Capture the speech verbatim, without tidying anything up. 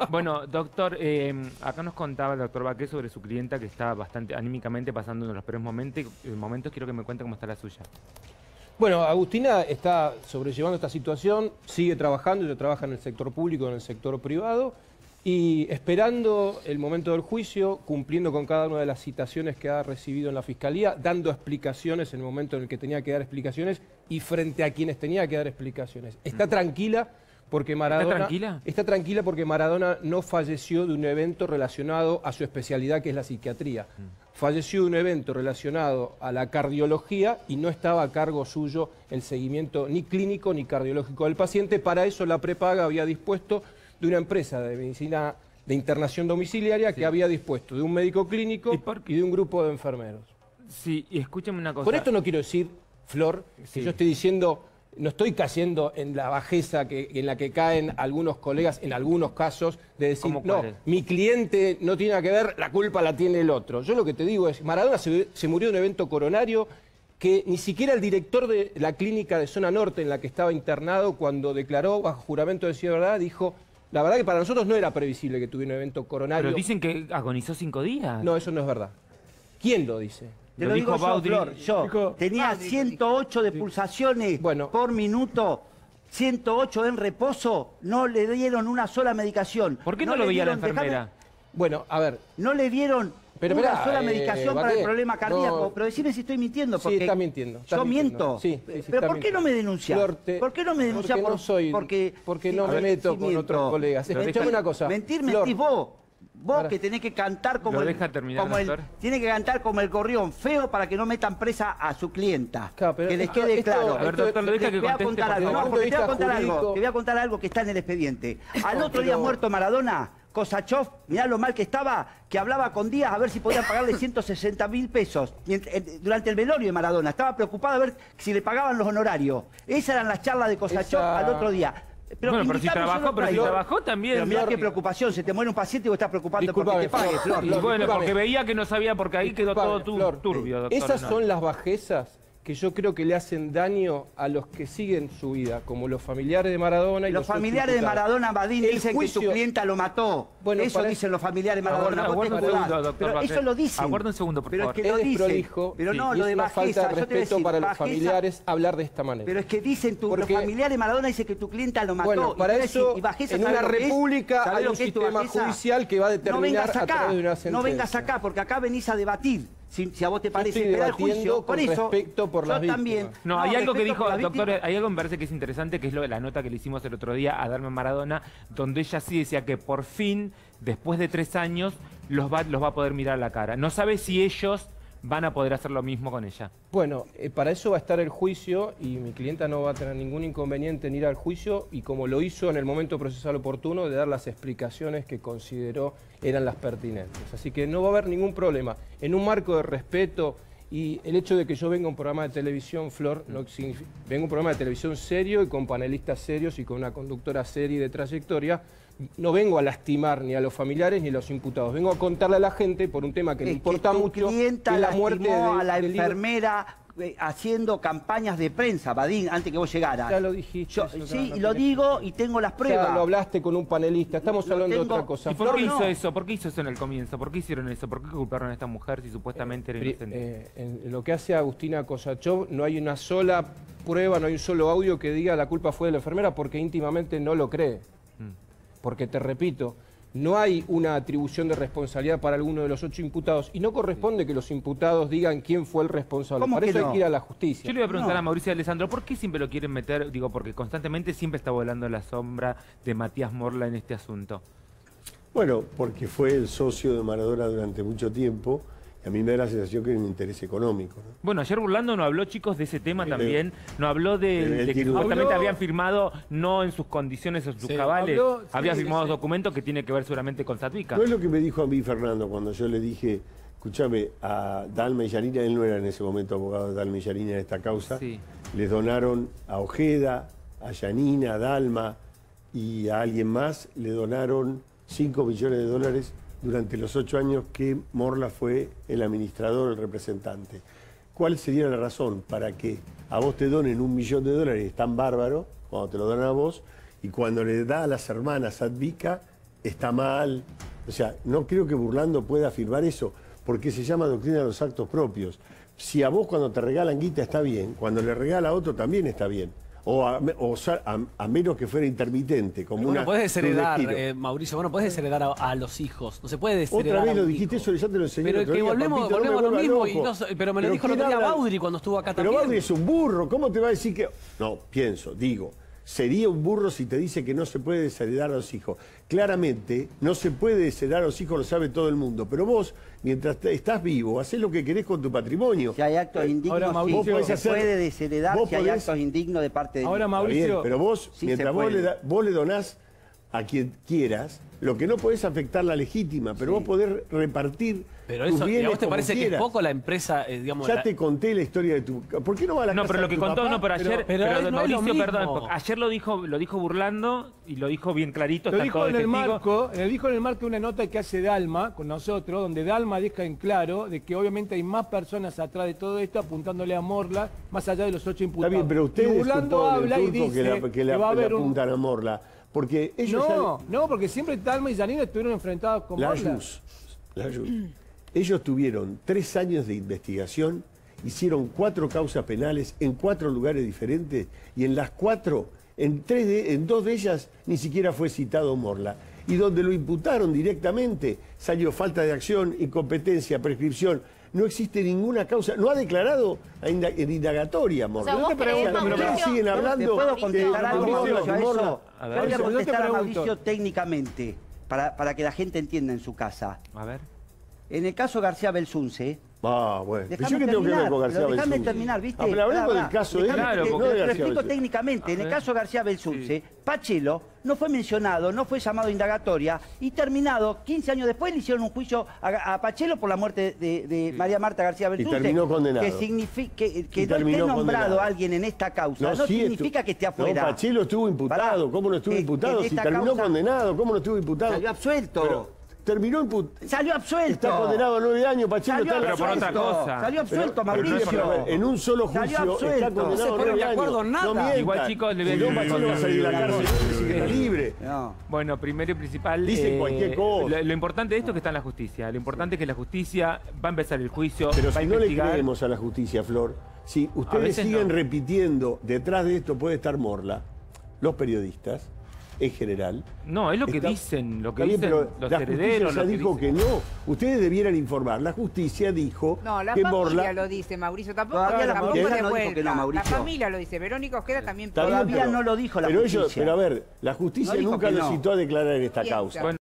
Bueno, doctor, eh, acá nos contaba el doctor Baqué sobre su clienta que está bastante anímicamente pasando en los peores momentos. momentos. Quiero que me cuente cómo está la suya. Bueno, Agustina está sobrellevando esta situación, sigue trabajando, ella trabaja en el sector público, en el sector privado, y esperando el momento del juicio, cumpliendo con cada una de las citaciones que ha recibido en la Fiscalía, dando explicaciones en el momento en el que tenía que dar explicaciones y frente a quienes tenía que dar explicaciones. Está tranquila porque Maradona... ¿Está tranquila? Está tranquila porque Maradona no falleció de un evento relacionado a su especialidad, que es la psiquiatría. Falleció de un evento relacionado a la cardiología y no estaba a cargo suyo el seguimiento ni clínico ni cardiológico del paciente. Para eso la prepaga había dispuesto de una empresa de medicina de internación domiciliaria sí. que había dispuesto de un médico clínico ¿Y, y de un grupo de enfermeros. Sí, y escúchame una cosa. Con esto no quiero decir, Flor, sí. que yo estoy diciendo, no estoy cayendo en la bajeza que, en la que caen algunos colegas en algunos casos de decir, no, mi cliente no tiene nada que ver, la culpa la tiene el otro. Yo lo que te digo es, Maradona se, se murió de un evento coronario que ni siquiera el director de la clínica de Zona Norte en la que estaba internado, cuando declaró bajo juramento de decir verdad, dijo... La verdad que para nosotros no era previsible que tuviera un evento coronario. Pero dicen que agonizó cinco días. No, eso no es verdad. ¿Quién lo dice? Te lo, lo digo yo, Flor, yo. Dijo, tenía ah, ciento ocho de pulsaciones bueno. por minuto, ciento ocho en reposo, no le dieron una sola medicación. ¿Por qué no, no lo veía la enfermera? Dejame... Bueno, a ver. No le dieron... Pero una mirá, sola medicación eh, para el problema cardíaco. No, pero decime si estoy mintiendo. Porque sí, está mintiendo. Está yo mintiendo. miento. Sí, sí, sí, pero ¿por qué mintiendo. no me denuncias? Flor, te... ¿Por qué no me denuncias? Porque por... no soy... Porque, porque no sí, me meto sí, con miento. otros colegas. Escuchame una cosa. Mentir, Flor. mentís vos. Vos para. que tenés que cantar como ¿Lo el... deja terminar, como el tiene que cantar como el gorrión feo para que no metan presa a su clienta. Claro, pero que les quede esto, claro. A ver, doctor, lo deja que te voy a contar algo. No, porque te voy a contar algo. Te voy a contar algo que está en el expediente. Al otro día muerto Maradona... Kosachov, mirá lo mal que estaba, que hablaba con Díaz a ver si podían pagarle ciento sesenta mil pesos durante el velorio de Maradona. Estaba preocupado a ver si le pagaban los honorarios. Esas eran las charlas de Kosachov Esa... al otro día. Pero, bueno, pero si trabajó, pero si trabajó también. Pero mirá qué preocupación, se te muere un paciente y vos estás preocupado porque te pague, Flor. Y bueno, porque veía que no sabía porque ahí quedó todo tu, Flor, turbio, doctor. Esas son las bajezas que yo creo que le hacen daño a los que siguen su vida, como los familiares de Maradona y los, los familiares de Maradona, Badín, dicen juicio... que su clienta lo mató. Bueno, eso dicen eso... los familiares de Maradona. Aguarda, aguarda un segundo, doctor. Pero Baqué. eso lo dicen. Aguarda un segundo, por pero favor. Es que lo es dicen. Prolijo, pero no, sí. lo de es una bajeza, falta de respeto decir, para los bajeza, familiares hablar de esta manera. Pero es que dicen, tu, Porque, los familiares de Maradona dicen que tu clienta lo mató. Bueno, para y eso, y bajeza, en una república hay un sistema judicial que va a determinar a través de una sentencia. No vengas acá, porque acá venís a debatir. Si, si a vos te parece esperar el juicio, por eso, respecto por las yo también. No, hay algo que dijo, doctor, hay algo que me parece que es interesante, que es lo de la nota que le hicimos el otro día a Dalma Maradona, donde ella sí decía que por fin, después de tres años, los va, los va a poder mirar a la cara. No sabe si ellos van a poder hacer lo mismo con ella. Bueno, eh, para eso va a estar el juicio y mi clienta no va a tener ningún inconveniente en ir al juicio y como lo hizo en el momento procesal oportuno de dar las explicaciones que consideró eran las pertinentes. Así que no va a haber ningún problema. En un marco de respeto y el hecho de que yo venga a un programa de televisión, Flor, no significa, vengo a un programa de televisión serio y con panelistas serios y con una conductora seria y de trayectoria, no vengo a lastimar ni a los familiares ni a los imputados. Vengo a contarle a la gente por un tema que le importa mucho, que es la muerte de, a la de enfermera eh, haciendo campañas de prensa, Badín, antes que vos llegaras. Ya lo dijiste. Yo, eso, sí, no, y no lo digo y tengo las pruebas. Ya lo hablaste con un panelista, estamos lo hablando tengo, de otra cosa. ¿Y por Flor, qué hizo no. eso? ¿Por qué hizo eso en el comienzo? ¿Por qué hicieron eso? ¿Por qué culparon a esta mujer si supuestamente eh, era inocente? Eh, en lo que hace a Agustina Kosachov no hay una sola prueba, no hay un solo audio que diga la culpa fue de la enfermera porque íntimamente no lo cree. Mm. Porque te repito, no hay una atribución de responsabilidad para alguno de los ocho imputados y no corresponde que los imputados digan quién fue el responsable. Para eso no? hay que ir a la justicia. Yo le voy a preguntar no. a Mauricio Alessandro, ¿por qué siempre lo quieren meter? Digo, porque constantemente siempre está volando la sombra de Matías Morla en este asunto. Bueno, porque fue el socio de Maradona durante mucho tiempo. Y a mí me da la sensación que hay un interés económico, ¿no? Bueno, ayer Burlando no habló, chicos, de ese tema pero, también. No habló de, el, el de que tiro. supuestamente habló, habían firmado no en sus condiciones o sus sí, cabales. Habló, había sí, firmado sí. documentos que tiene que ver seguramente con Satvica. No es lo que me dijo a mí Fernando cuando yo le dije, escúchame, a Dalma y Yanina, él no era en ese momento abogado de Dalma y Yanina en esta causa, sí. les donaron a Ojeda, a Yanina, a Dalma y a alguien más, le donaron cinco millones de dólares durante los ocho años que Morla fue el administrador, el representante. ¿Cuál sería la razón para que a vos te donen un millón de dólares tan bárbaro, cuando te lo donan a vos, y cuando le da a las hermanas Satvica, está mal. O sea, no creo que Burlando pueda afirmar eso, porque se llama doctrina de los actos propios. Si a vos cuando te regalan guita está bien, cuando le regala a otro también está bien. O a, o a, a menos que fuera intermitente, como bueno, una... puedes desheredar, eh, Mauricio, bueno, puedes desheredar a, a los hijos. No se puede desheredar. Otra vez a lo un dijiste, hijo. eso ya te lo enseñé. Pero otro que día, volvemos, papito, volvemos no a lo me mismo. vuelva Y no, loco. pero me lo Pero dijo el ¿quién otro día habla? Baudry cuando estuvo acá Pero también. Baudry es un burro, ¿cómo te va a decir que...? No, pienso, digo, sería un burro si te dice que no se puede desheredar a los hijos. Claramente, no se puede desheredar a los hijos, lo sabe todo el mundo. Pero vos, mientras estás vivo, hacés lo que querés con tu patrimonio. Si hay actos indignos, Ahora, Mauricio, sí, se hacer- puede desheredar vos si hay podés- actos indignos de parte de Ahora, niños. Mauricio, Está bien, pero vos, Sí mientras se vos puede. le, da- vos le donás a quien quieras, lo que no podés afectar la legítima, pero Sí. vos podés repartir Pero tus eso, ¿y bienes a vos te como parece que es quieras. poco la empresa, eh, digamos... Ya la- te conté la historia de tu... ¿Por qué no va a la No, casa pero lo de que tu contó, papá? no, pero ayer, pero pero, no es lo Mauricio, mismo. perdón, porque ayer lo dijo, lo dijo burlando y lo dijo bien clarito, Lo está dijo todo en de el testigo. marco, lo dijo en el marco de una nota que hace Dalma con nosotros, donde Dalma deja en claro de que obviamente hay más personas atrás de todo esto apuntándole a Morla, más allá de los ocho imputados. Está bien, pero Y ustedes Burlando suponen, habla y Turco, dice que, la, que la- va a le haber un... apuntan a Morla. Porque ellos No, no, porque siempre Dalma y Janina estuvieron enfrentados con ya... La Morla. Ayus, la Ayus. Ellos tuvieron tres años de investigación, hicieron cuatro causas penales en cuatro lugares diferentes y en las cuatro, en, tres de- en dos de ellas ni siquiera fue citado Morla. Y donde lo imputaron directamente salió falta de acción, incompetencia, prescripción. No existe ninguna causa, no ha declarado en inda- en indagatoria Morla. O sea, vos No te pregunto, creés, pero Mauricio, siguen ¿Te hablando puedo contestar de- algo, de- Mauricio, a Morla. eso? A ver. Voy a Yo te contestar a pregunto. Mauricio técnicamente, para, para que la gente entienda en su casa. A ver. En el caso García Belsunce, Ah, bueno. déjame ¿Yo qué tengo que ver terminar, con García pero déjame Belsunce? terminar, ¿viste? Ah, pero hablemos Pará, del pará. caso de él, Déjame Claro, que te- porque- no de te García explico Belsunce. técnicamente. En el ver. caso García Belsunce, Pachelo no fue mencionado, no fue llamado a indagatoria y terminado, quince años después le hicieron un juicio a, a Pachelo por la muerte de, de María Marta García Belsunce. terminó condenado. Que, significa, que, que Y no esté terminó nombrado condenado. alguien en esta causa no, sí, significa estu- que esté afuera. No, Pachelo estuvo imputado. Pará. ¿Cómo no estuvo Eh, imputado? en Si esta terminó causa condenado, ¿cómo no estuvo imputado? Salió absuelto. Pero terminó imputado. Salió absuelto. Está condenado a nueve años, Pachelo Salió está Pero por otra absuelto. cosa. Salió absuelto, Pero- pero no es Mauricio. por- en un solo Salió juicio está absuelto. condenado No se a ponen nueve de acuerdo años. en nada. No mientan. Igual, chicos, le voy a Si decir no, una Pachelo va a cosa. salir de la cárcel y está libre. No. Bueno, primero y principal... Dicen cualquier cosa. Lo, lo importante de esto es que está en la justicia. Lo importante es que la justicia va a empezar el juicio, Pero va a si no le investigar. creemos a la justicia, Flor, si ustedes veces siguen no. repitiendo, detrás de esto puede estar Morla, los periodistas, en general. No, es lo que Está- dicen, lo que Está bien, dicen pero los la herederos. justicia ya lo que dijo dicen. que no. Ustedes debieran informar. La justicia dijo No, la que familia Morla... lo dice, Mauricio. Tampoco, Todavía la tampoco familia de no dijo vuelta. que no, Mauricio. La familia lo dice. Verónica Ojeda también... Está bien, Todavía pero- no lo dijo la pero ellos- justicia. pero a ver, la justicia No dijo nunca que lo no. citó a declarar en esta Piensa. causa. Bueno,